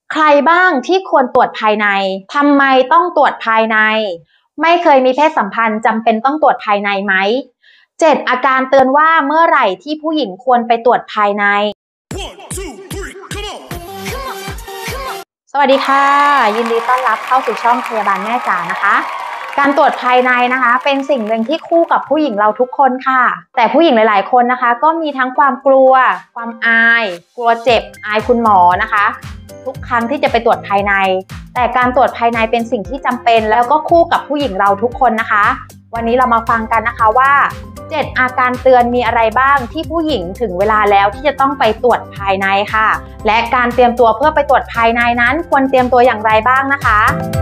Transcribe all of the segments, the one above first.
ใครบ้างที่ควรตรวจภายในทำไมต้องตรวจภายในไม่เคยมีเพศสัมพันธ์จำเป็นต้องตรวจภายในไหม7อาการเตือนว่าเมื่อไหร่ที่ผู้หญิงควรไปตรวจภายใน สวัสดีค่ะยินดีต้อนรับเข้าสู่ช่องพยาบาลแม่จ๋านะคะการตรวจภายในนะคะเป็นสิ่งหนึ่งที่คู่กับผู้หญิงเราทุกคนค่ะแต่ผู้หญิงหลายๆคนนะคะก็มีทั้งความกลัวความอายกลัวเจ็บอายคุณหมอนะคะทุกครั้งที่จะไปตรวจภายในแต่การตรวจภายในเป็นสิ่งที่จำเป็นแล้วก็คู่กับผู้หญิงเราทุกคนนะคะวันนี้เรามาฟังกันนะคะว่า7อาการเตือนมีอะไรบ้างที่ผู้หญิงถึงเวลาแล้วที่จะต้องไปตรวจภายในค่ะและการเตรียมตัวเพื่อไปตรวจภายในนั้นควรเตรียมตัวอย่างไรบ้างนะคะ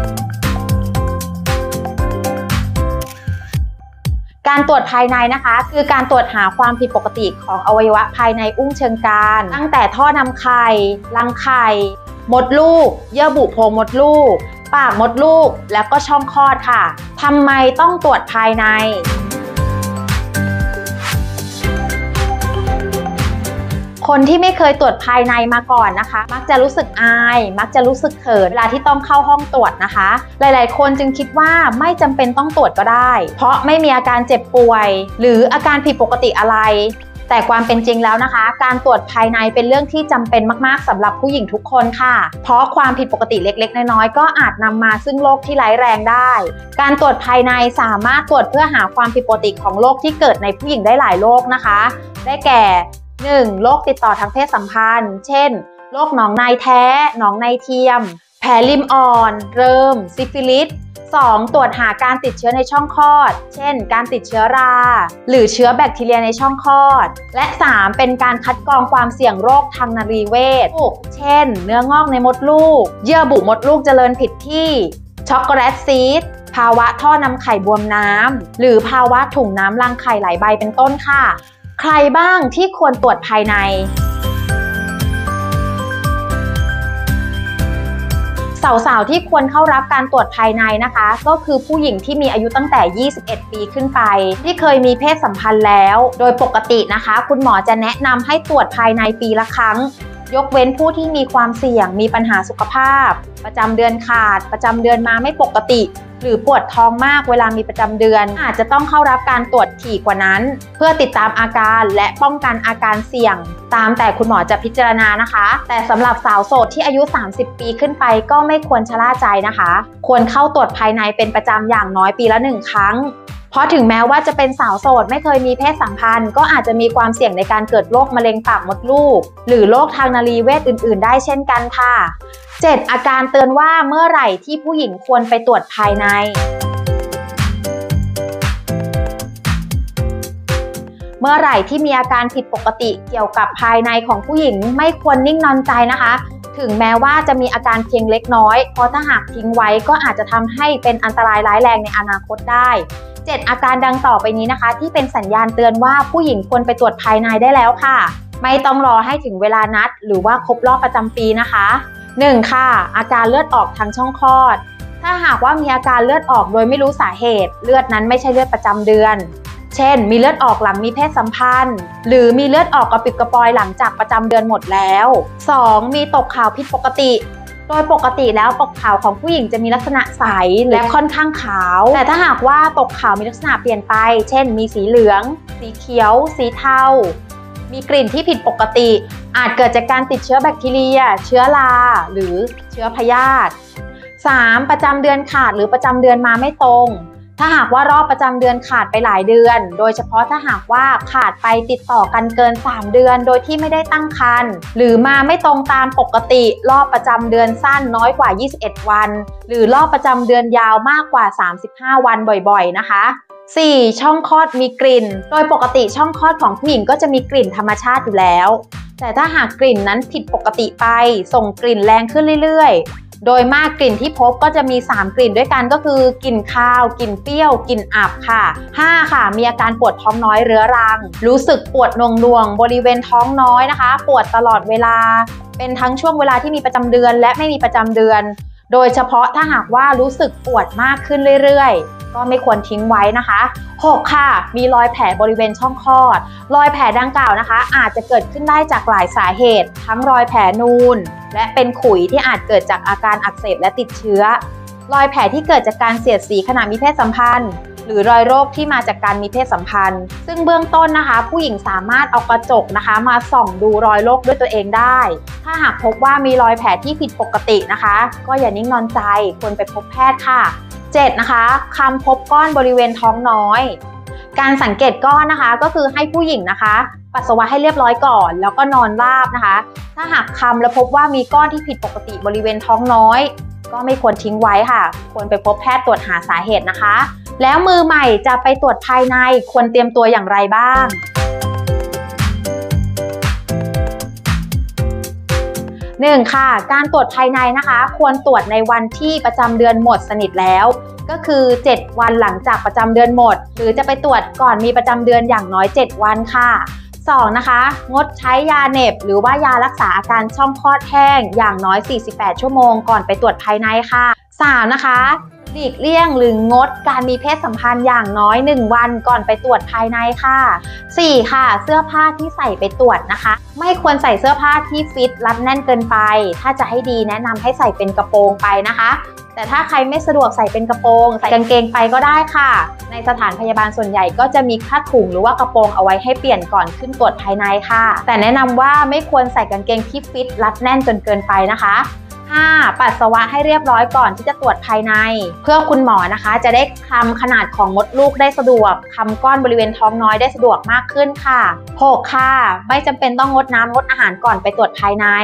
การตรวจภายในนะคะคือการตรวจหาความผิดปกติของอวัยวะภายในอุ้งเชิงกรานตั้งแต่ท่อนำไข่รังไข่มดลูกเยื่อบุโพรงมดลูกปากมดลูกแล้วก็ช่องคลอดค่ะทำไมต้องตรวจภายในคนที่ไม่เคยตรวจภายในมาก่อนนะคะมักจะรู้สึกอายมักจะรู้สึกเขินเวลาที่ต้องเข้าห้องตรวจนะคะหลายๆคนจึงคิดว่าไม่จำเป็นต้องตรวจก็ได้เพราะไม่มีอาการเจ็บป่วยหรืออาการผิดปกติอะไรแต่ความเป็นจริงแล้วนะคะการตรวจภายในเป็นเรื่องที่จำเป็นมากๆสำหรับผู้หญิงทุกคนค่ะเพราะความผิดปกติเล็กๆน้อยๆก็อาจนำมาซึ่งโรคที่ร้ายแรงได้การตรวจภายในสามารถตรวจเพื่อหาความผิดปกติของโรคที่เกิดในผู้หญิงได้หลายโรคนะคะได้แก่1. โรคติดต่อทางเพศสัมพันธ์เช่นโรคหนองในแท้หนองในเทียมแผลริมอ่อนเริมซิฟิลิส 2. ตรวจหาการติดเชื้อในช่องคลอดเช่นการติดเชื้อราหรือเชื้อแบคทีเรียในช่องคลอดและ 3. เป็นการคัดกรองความเสี่ยงโรคทางนรีเวชเช่นเนื้องอกในมดลูกเยื่อบุมดลูกเจริญผิดที่ช็อกโกแลตซีสภาวะท่อนำไข่บวมน้ำหรือภาวะถุงน้ำรังไข่หลายใบเป็นต้นค่ะใครบ้างที่ควรตรวจภายในสาวๆที่ควรเข้ารับการตรวจภายในนะคะก็คือผู้หญิงที่มีอายุตั้งแต่21ปีขึ้นไปที่เคยมีเพศสัมพันธ์แล้วโดยปกตินะคะคุณหมอจะแนะนำให้ตรวจภายในปีละครั้งยกเว้นผู้ที่มีความเสี่ยงมีปัญหาสุขภาพประจำเดือนขาดประจำเดือนมาไม่ปกติหรือปวดท้องมากเวลามีประจำเดือนอาจจะต้องเข้ารับการตรวจถี่กว่านั้นเพื่อติดตามอาการและป้องกันอาการเสี่ยงตามแต่คุณหมอจะพิจารณานะคะแต่สำหรับสาวโสดที่อายุ30ปีขึ้นไปก็ไม่ควรชะล่าใจนะคะควรเข้าตรวจภายในเป็นประจำอย่างน้อยปีละ1ครั้งเพราะถึงแม้ว่าจะเป็นสาวโสดไม่เคยมีเพศสัมพันธ์ก็อาจจะมีความเสี่ยงในการเกิดโรคมะเร็งปากมดลูกหรือโรคทางนรีเวชอื่นๆได้เช่นกันค่ะ7อาการเตือนว่าเมื่อไหร่ที่ผู้หญิงควรไปตรวจภายในเมื่อไหร่ที่มีอาการผิดปกติเกี่ยวกับภายในของผู้หญิงไม่ควรนิ่งนอนใจนะคะถึงแม้ว่าจะมีอาการเพียงเล็กน้อยเพราะถ้าหากทิ้งไว้ก็อาจจะทำให้เป็นอันตรายร้ายแรงในอนาคตได้7อาการดังต่อไปนี้นะคะที่เป็นสัญญาณเตือนว่าผู้หญิงควรไปตรวจภายในได้แล้วค่ะไม่ต้องรอให้ถึงเวลานัดหรือว่าครบรอบประจำปีนะคะ1ค่ะอาการเลือดออกทางช่องคลอดถ้าหากว่ามีอาการเลือดออกโดยไม่รู้สาเหตุเลือดนั้นไม่ใช่เลือดประจำเดือนเช่นมีเลือดออกหลังมีเพศสัมพันธ์หรือมีเลือดออกกระปิดกระปอยหลังจากประจำเดือนหมดแล้ว 2. มีตกขาวผิดปกติโดยปกติแล้วตกขาวของผู้หญิงจะมีลักษณะใสและค่อนข้างขาวแต่ถ้าหากว่าตกขาวมีลักษณะเปลี่ยนไปเช่นมีสีเหลืองสีเขียวสีเทามีกลิ่นที่ผิดปกติอาจเกิดจากการติดเชื้อแบคทีเรียเชื้อราหรือเชื้อพยาธิ 3. ประจำเดือนขาดหรือประจำเดือนมาไม่ตรงถ้าหากว่ารอบประจำเดือนขาดไปหลายเดือนโดยเฉพาะถ้าหากว่าขาดไปติดต่อกันเกิน3เดือนโดยที่ไม่ได้ตั้งครรภ์หรือมาไม่ตรงตามปกติรอบประจำเดือนสั้นน้อยกว่า21วันหรือรอบประจำเดือนยาวมากกว่า35วันบ่อยๆนะคะ 4. ช่องคลอดมีกลิ่นโดยปกติช่องคลอดของผู้หญิงก็จะมีกลิ่นธรรมชาติอยู่แล้วแต่ถ้าหากกลิ่นนั้นผิดปกติไปส่งกลิ่นแรงขึ้นเรื่อยๆโดยมากกลิ่นที่พบก็จะมี3กลิ่นด้วยกันก็คือกลิ่นคาวกลิ่นเปรี้ยวกลิ่นอับค่ะ 5. ค่ะมีอาการปวดท้องน้อยเรื้อรังรู้สึกปวดหน่วงๆบริเวณท้องน้อยนะคะปวดตลอดเวลาเป็นทั้งช่วงเวลาที่มีประจำเดือนและไม่มีประจำเดือนโดยเฉพาะถ้าหากว่ารู้สึกปวดมากขึ้นเรื่อยๆก็ไม่ควรทิ้งไว้นะคะ6ค่ะมีรอยแผลบริเวณช่องคลอดรอยแผลดังกล่าวนะคะอาจจะเกิดขึ้นได้จากหลายสาเหตุทั้งรอยแผลนูนและเป็นขุยที่อาจเกิดจากอาการอักเสบและติดเชื้อรอยแผลที่เกิดจากการเสียดสีขณะมีเพศสัมพันธ์หรือรอยโรคที่มาจากการมีเพศสัมพันธ์ซึ่งเบื้องต้นนะคะผู้หญิงสามารถเอากระจกนะคะมาส่องดูรอยโรคด้วยตัวเองได้ถ้าหากพบว่ามีรอยแผลที่ผิดปกตินะคะก็อย่านิ่งนอนใจควรไปพบแพทย์ค่ะ7นะคะคำพบก้อนบริเวณท้องน้อยการสังเกตก้อนนะคะก็คือให้ผู้หญิงนะคะปัสสาวะให้เรียบร้อยก่อนแล้วก็นอนราบนะคะถ้าหากคำแล้วพบว่ามีก้อนที่ผิดปกติบริเวณท้องน้อยก็ไม่ควรทิ้งไว้ค่ะควรไปพบแพทย์ตรวจหาสาเหตุนะคะแล้วมือใหม่จะไปตรวจภายในควรเตรียมตัวอย่างไรบ้าง1ค่ะการตรวจภายในนะคะควรตรวจในวันที่ประจำเดือนหมดสนิทแล้วก็คือ7วันหลังจากประจำเดือนหมดหรือจะไปตรวจก่อนมีประจำเดือนอย่างน้อย7วันค่ะ2นะคะงดใช้ยาเหน็บหรือว่ายารักษาอาการช่องคลอดแห้งอย่างน้อย48ชั่วโมงก่อนไปตรวจภายในค่ะ3นะคะหลีกเลี่ยงหรืองดการมีเพศสัมพันธ์อย่างน้อย1วันก่อนไปตรวจภายในค่ะ4ค่ะเสื้อผ้าที่ใส่ไปตรวจนะคะไม่ควรใส่เสื้อผ้าที่ฟิตรัดแน่นเกินไปถ้าจะให้ดีแนะนำให้ใส่เป็นกระโปรงไปนะคะแต่ถ้าใครไม่สะดวกใส่เป็นกระโปรงใส่กางเกงไปก็ได้ค่ะในสถานพยาบาลส่วนใหญ่ก็จะมีผ้าถุงหรือว่ากระโปรงเอาไว้ให้เปลี่ยนก่อนขึ้นตรวจภายในค่ะแต่แนะนำว่าไม่ควรใส่กางเกงที่ฟิตรัดแน่นจนเกินไปนะคะ5ปัสสาวะให้เรียบร้อยก่อนที่จะตรวจภายในเพื่อคุณหมอนะคะจะได้คลำขนาดของมดลูกได้สะดวกคำก้อนบริเวณท้องน้อยได้สะดวกมากขึ้นค่ะ6ค่ะไม่จำเป็นต้องงดน้ำงดอาหารก่อนไปตรวจภายใน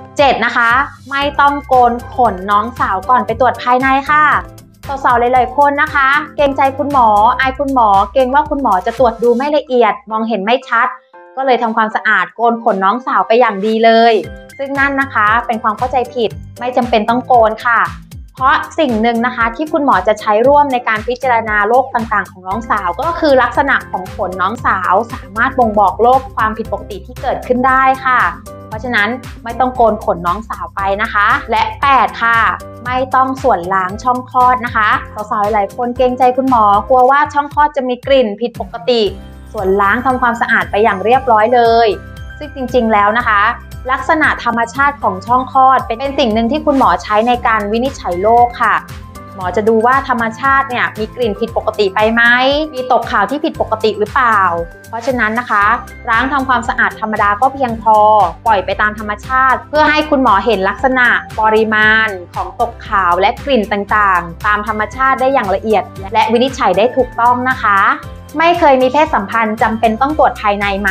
7นะคะไม่ต้องโกนขนน้องสาวก่อนไปตรวจภายในค่ะสาวๆหลายๆคนนะคะเกรงใจคุณหมออายคุณหมอเกรงว่าคุณหมอจะตรวจดูไม่ละเอียดมองเห็นไม่ชัดก็เลยทำความสะอาดโกนขนน้องสาวไปอย่างดีเลยซึ่งนั่นนะคะเป็นความเข้าใจผิดไม่จำเป็นต้องโกนค่ะเพราะสิ่งหนึ่งนะคะที่คุณหมอจะใช้ร่วมในการพิจารณาโรคต่างๆของน้องสาวก็คือลักษณะของขนน้องสาวสามารถบ่งบอกโรคความผิดปกติที่เกิดขึ้นได้ค่ะเพราะฉะนั้นไม่ต้องโกนขนน้องสาวไปนะคะและ8ค่ะไม่ต้องส่วนล้างช่องคลอดนะคะสาวๆหลายคนเกรงใจคุณหมอกลัวว่าช่องคลอดจะมีกลิ่นผิดปกติส่วนล้างทำความสะอาดไปอย่างเรียบร้อยเลยซึ่งจริงๆแล้วนะคะลักษณะธรรมชาติของช่องคลอดเป็นสิ่งหนึ่งที่คุณหมอใช้ในการวินิจฉัยโรคค่ะหมอจะดูว่าธรรมชาติเนี่ยมีกลิ่นผิดปกติไปไหมมีตกขาวที่ผิดปกติหรือเปล่าเพราะฉะนั้นนะคะล้างทำความสะอาดธรรมดาก็เพียงพอปล่อยไปตามธรรมชาติเพื่อให้คุณหมอเห็นลักษณะปริมาณของตกขาวและกลิ่นต่างๆตามธรรมชาติได้อย่างละเอียดและวินิจฉัยได้ถูกต้องนะคะไม่เคยมีเพศสัมพันธ์จำเป็นต้องตรวจภายในไหม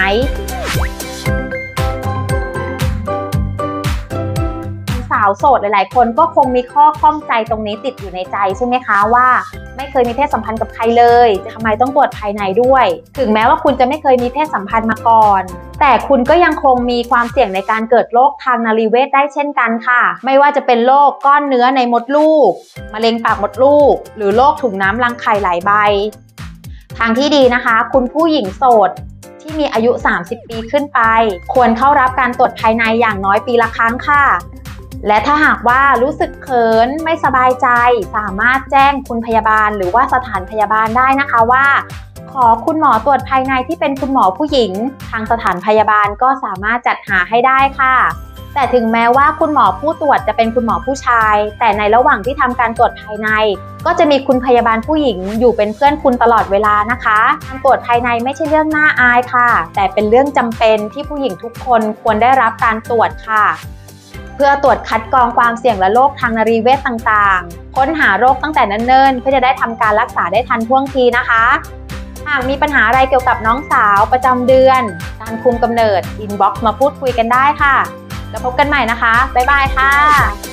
สาวโสดหลายๆคนก็คงมีข้อข้องใจตรงนี้ติดอยู่ในใจใช่ไหมคะว่าไม่เคยมีเพศสัมพันธ์กับใครเลยทำไมต้องตรวจภายในด้วยถึงแม้ว่าคุณจะไม่เคยมีเพศสัมพันธ์มาก่อนแต่คุณก็ยังคงมีความเสี่ยงในการเกิดโรคทางนรีเวชได้เช่นกันค่ะไม่ว่าจะเป็นโรคก้อนเนื้อในมดลูกมะเร็งปากมดลูกหรือโรคถุงน้ำรังไข่หลายใบทางที่ดีนะคะคุณผู้หญิงโสดที่มีอายุ30ปีขึ้นไปควรเข้ารับการตรวจภายในอย่างน้อยปีละครั้งค่ะและถ้าหากว่ารู้สึกเขินไม่สบายใจสามารถแจ้งคุณพยาบาลหรือว่าสถานพยาบาลได้นะคะว่าขอคุณหมอตรวจภายในที่เป็นคุณหมอผู้หญิงทางสถานพยาบาลก็สามารถจัดหาให้ได้ค่ะแต่ถึงแม้ว่าคุณหมอผู้ตรวจจะเป็นคุณหมอผู้ชายแต่ในระหว่างที่ทำการตรวจภายในก็จะมีคุณพยาบาลผู้หญิงอยู่เป็นเพื่อนคุณตลอดเวลานะคะการตรวจภายในไม่ใช่เรื่องน่าอายค่ะแต่เป็นเรื่องจำเป็นที่ผู้หญิงทุกคนควรได้รับการตรวจค่ะเพื่อตรวจคัดกรองความเสี่ยงและโรคทางนรีเวชต่างๆค้นหาโรคตั้งแต่เนิ่นๆเพื่อจะได้ทำการรักษาได้ทันท่วงทีนะคะหากมีปัญหาอะไรเกี่ยวกับน้องสาวประจำเดือนการคุมกำเนิดอินบ็อกซ์มาพูดคุยกันได้ค่ะแล้วพบกันใหม่นะคะบ๊ายบายค่ะ